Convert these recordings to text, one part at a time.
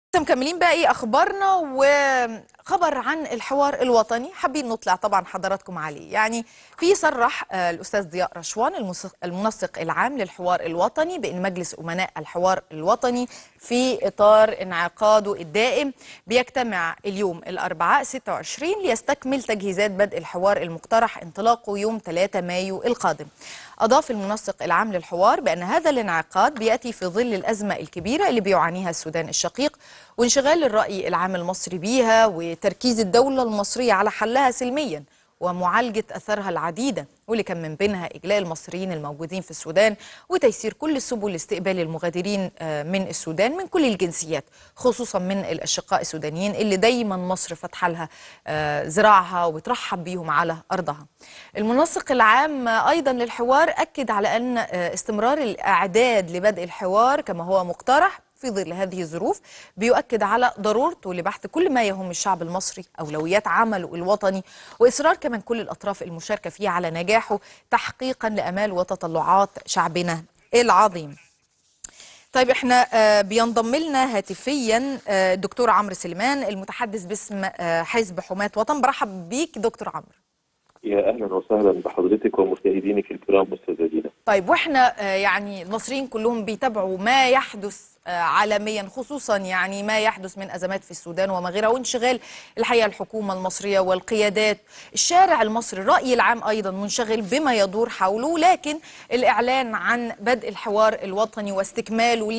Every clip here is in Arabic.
مكملين باقي اخبارنا وخبر عن الحوار الوطني حابين نطلع طبعا حضراتكم عليه. يعني في صرح الاستاذ ضياء رشوان المنسق العام للحوار الوطني بان مجلس امناء الحوار الوطني في اطار انعقاده الدائم بيجتمع اليوم الاربعاء 26 ليستكمل تجهيزات بدء الحوار المقترح انطلاقه يوم 3 مايو القادم. أضاف المنسق العام للحوار بأن هذا الانعقاد بيأتي في ظل الأزمة الكبيرة اللي بيعانيها السودان الشقيق وانشغال الرأي العام المصري بيها وتركيز الدولة المصرية على حلها سلميا ومعالجة أثرها العديدة واللي كان من بينها إجلاء المصريين الموجودين في السودان وتيسير كل السبل لاستقبال المغادرين من السودان من كل الجنسيات خصوصا من الأشقاء السودانيين اللي دايما مصر فاتحة لها ذراعها وبترحب بيهم على أرضها. المنسق العام أيضا للحوار أكد على أن استمرار الإعداد لبدء الحوار كما هو مقترح في ظل هذه الظروف بيؤكد على ضرورته لبحث كل ما يهم الشعب المصري، أولويات عمله الوطني وإصرار كمان كل الأطراف المشاركة فيه على نجاحه تحقيقا لأمال وتطلعات شعبنا العظيم. طيب احنا بينضم لنا هاتفيا الدكتور عمرو سليمان المتحدث باسم حزب حماة وطن. برحب بيك دكتور عمرو. يا اهلا وسهلا بحضرتك ومشاهدينك الكرام استاذه دينا. طيب واحنا يعني المصريين كلهم بيتابعوا ما يحدث عالميا خصوصا يعني ما يحدث من ازمات في السودان وما غيرها وانشغال الحقيقه الحكومه المصريه والقيادات، الشارع المصري الراي العام ايضا منشغل بما يدور حوله، لكن الاعلان عن بدء الحوار الوطني واستكماله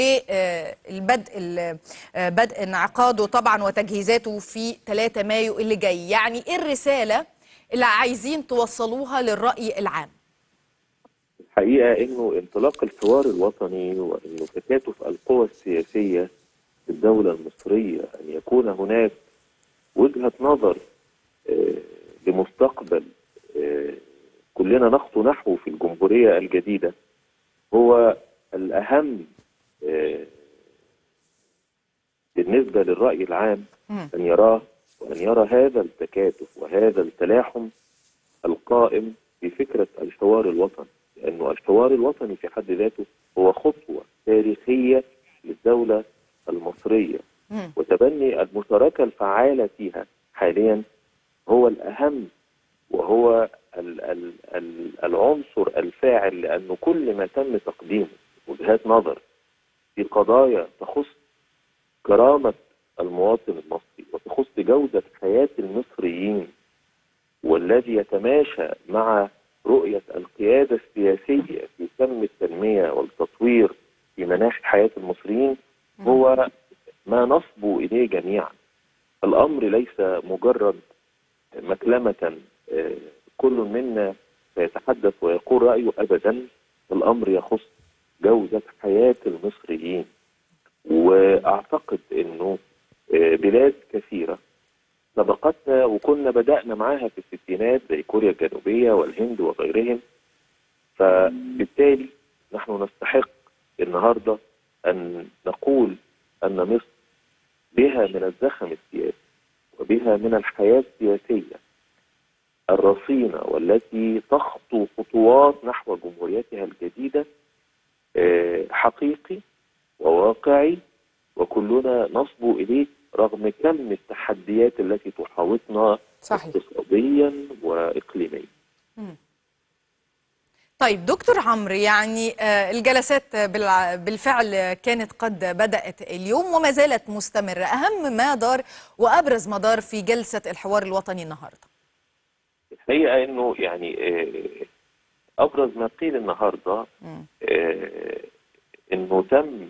بدء انعقاده طبعا وتجهيزاته في 3 مايو اللي جاي، يعني ايه الرساله اللي عايزين توصلوها للرأي العام؟ الحقيقة انه انطلاق الحوار الوطني وانه تكاتف القوى السياسية في الدولة المصرية ان يكون هناك وجهة نظر لمستقبل كلنا نخطو نحوه في الجمهورية الجديدة هو الأهم بالنسبة للرأي العام أن يراه وأن يرى هذا التكاتف وهذا التلاحم القائم بفكرة الحوار الوطني، لأنه الحوار الوطني في حد ذاته هو خطوة تاريخية للدولة المصرية وتبني المشاركة الفعالة فيها حاليا هو الأهم وهو العنصر الفاعل، لأنه كل ما تم تقديمه وجهات نظر في قضايا تخص كرامة المواطن المصري وتخص جودة حياة المصريين والذي يتماشى مع رؤية القيادة السياسية في تم التنمية والتطوير في مناحي حياة المصريين هو ما نصبو إليه جميعا. الأمر ليس مجرد مكلمة كل منا سيتحدث ويقول رأيه، أبدا. الأمر يخص جودة حياة المصريين، وأعتقد أنه بلاد كثيرة سبقتنا وكنا بدأنا معاها في الستينات زي كوريا الجنوبية والهند وغيرهم، فبالتالي نحن نستحق النهاردة أن نقول أن مصر بها من الزخم السياسي وبها من الحياة السياسية الرصينة والتي تخطو خطوات نحو جمهوريتها الجديدة حقيقي وواقعي وكلنا نصبو إليه رغم كم التحديات التي تحاوطنا اقتصاديا وإقليميا. طيب دكتور عمرو، يعني الجلسات بالفعل كانت قد بدأت اليوم وما زالت مستمرة، أهم ما دار وأبرز ما دار في جلسة الحوار الوطني النهاردة؟ الحقيقة أنه يعني أبرز ما قيل النهاردة أنه تم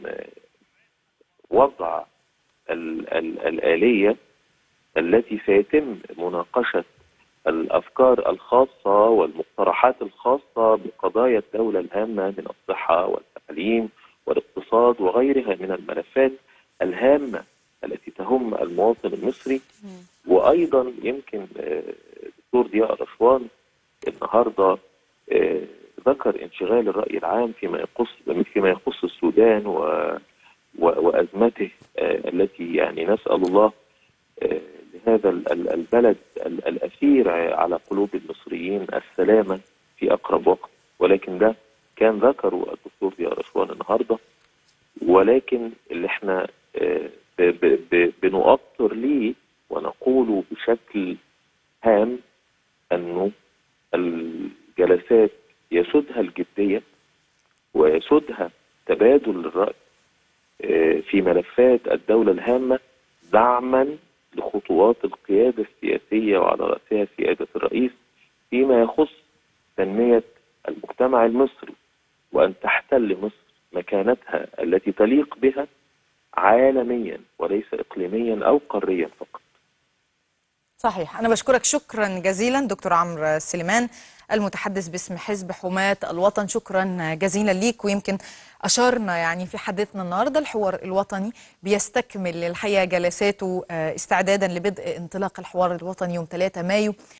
وضع الآلية التي سيتم مناقشة الأفكار الخاصة والمقترحات الخاصة بقضايا الدولة الهامة من الصحة والتعليم والاقتصاد وغيرها من الملفات الهامة التي تهم المواطن المصري. وأيضا يمكن دكتور ضياء رشوان النهارده ذكر انشغال الرأي العام فيما يخص السودان وأزمته التي يعني نسأل الله لهذا البلد الأثير على قلوب المصريين السلامة في أقرب وقت، ولكن ده كان ذكره الدكتور ضياء رشوان النهارده. ولكن اللي احنا بنؤطر ليه ونقول بشكل هام أنه الجلسات يسودها الجدية ويسودها تبادل الرأي في ملفات الدولة الهامة دعما لخطوات القيادة السياسية وعلى رأسها سيادة الرئيس فيما يخص تنمية المجتمع المصري، وأن تحتل مصر مكانتها التي تليق بها عالميا وليس إقليميا أو قاريا فقط. صحيح. أنا بشكرك شكرا جزيلا دكتور عمرو سليمان المتحدث باسم حزب حماة الوطن. شكرا جزيلا ليك. ويمكن أشرنا يعني في حديثنا النهاردة الحوار الوطني بيستكمل الحقيقة جلساته استعدادا لبدء انطلاق الحوار الوطني يوم 3 مايو.